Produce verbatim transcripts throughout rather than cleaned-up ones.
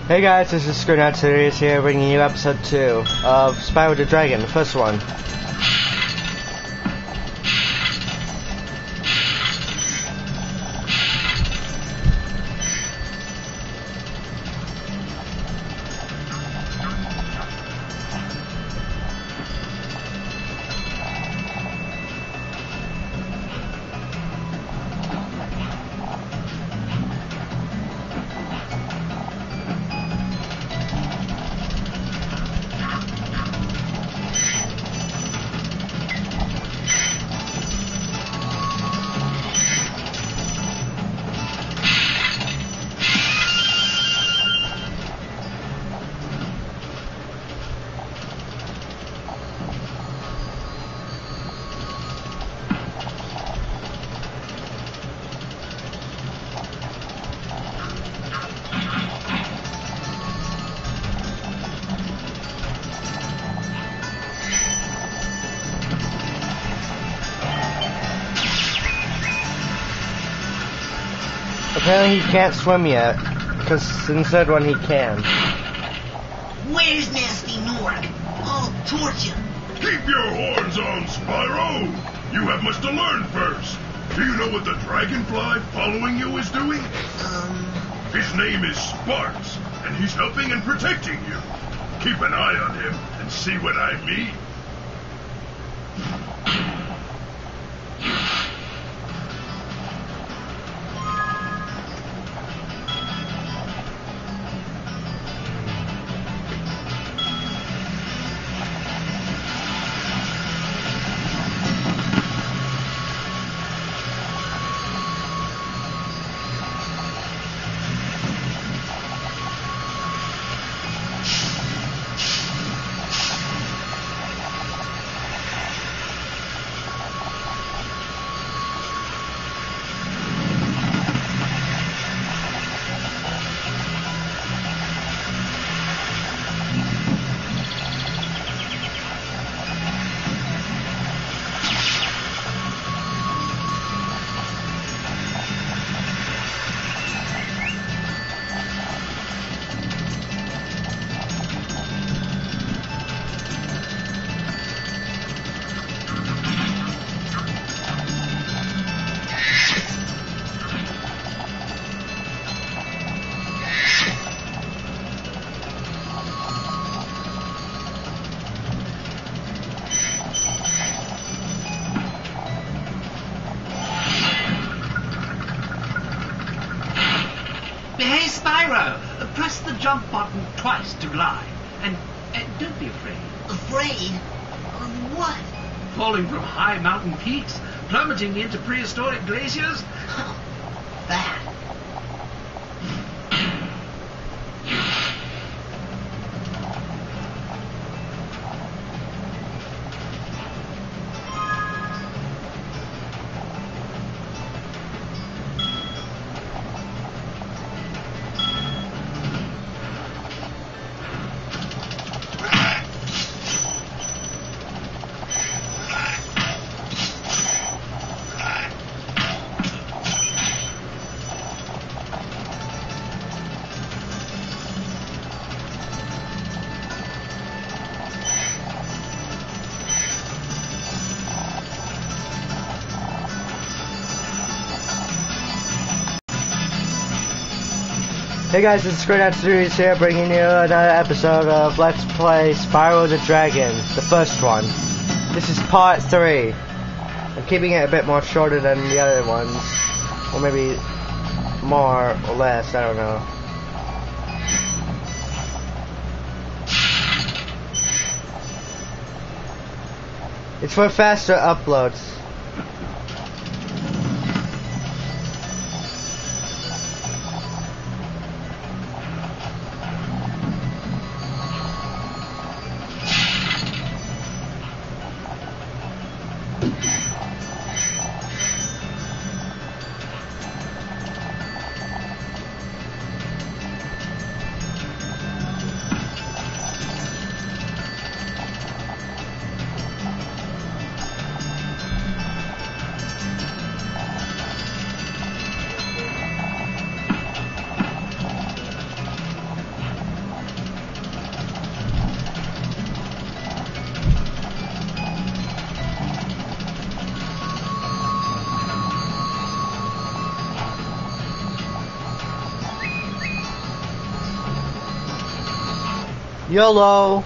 Hey guys, this is Screwed Series here, bringing you episode two of Spyro the Dragon, the first one. Apparently he can't swim yet, because instead one he can. Where's Nasty Nork? I'll torture him. Keep your horns on, Spyro! You have much to learn first. Do you know what the dragonfly following you is doing? Um... His name is Sparks, and he's helping and protecting you. Keep an eye on him and see what I mean. Hey, Spyro, press the jump button twice to glide. And uh, don't be afraid. Afraid? Of what? Falling from high mountain peaks, plummeting into prehistoric glaciers. That. Hey guys, this is Screwed Series here, bringing you another episode of Let's Play Spyro the Dragon, the first one. This is part three. I'm keeping it a bit more shorter than the other ones, or maybe more or less, I don't know. It's for faster uploads. YOLO.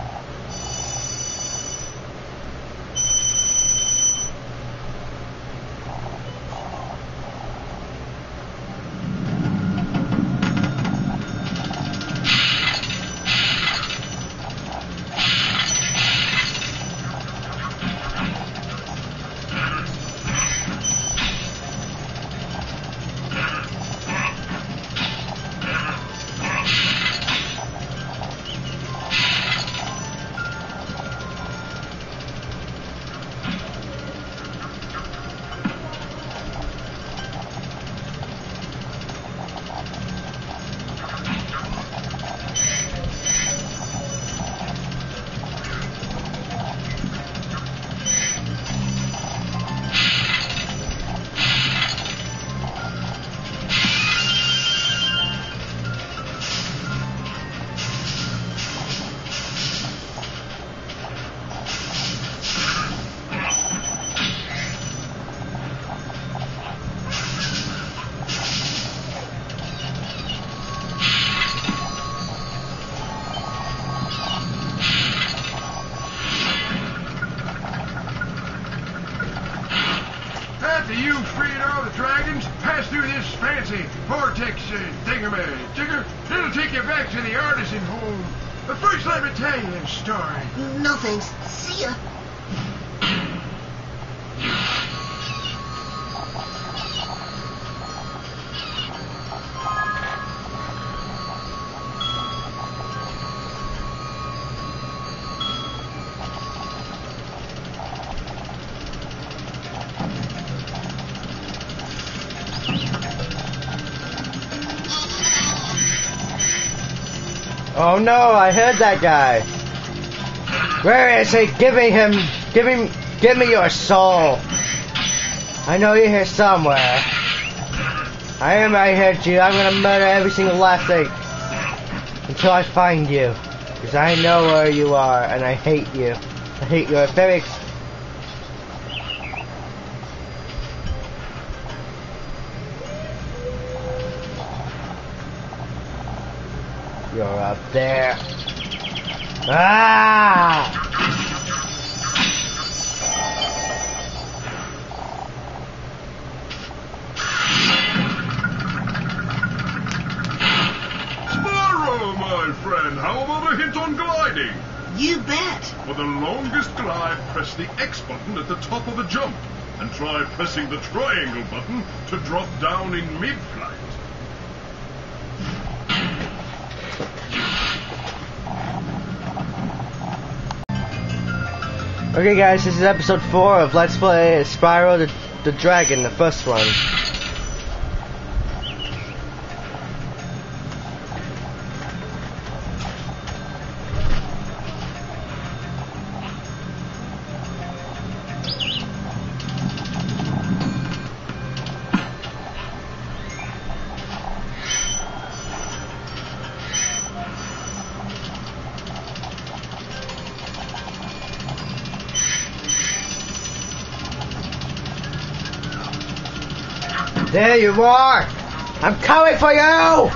You freed all the dragons, pass through this fancy vortex uh, thingamajigger. It'll take you back to the artisan home. But first, let me tell you a story. No thanks. See ya. Oh no, I heard that guy. Where is he? Give me him. Give him. Give me your soul. I know you're here somewhere. I am right here, Jude. I'm gonna murder every single last thing until I find you. Because I know where you are, and I hate you. I hate your very. Ex You're up there. Ah! Spyro, my friend, how about a hint on gliding? You bet. For the longest glide, press the X button at the top of the jump, and try pressing the triangle button to drop down in mid-flight. Okay guys, this is episode four of Let's Play Spyro the, the Dragon, the first one. There you are! I'm coming for you!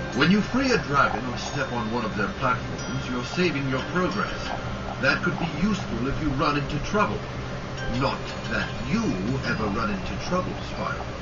When you free a dragon or step on one of their platforms, you're saving your progress. That could be useful if you run into trouble. Not that you ever run into trouble, Spyro.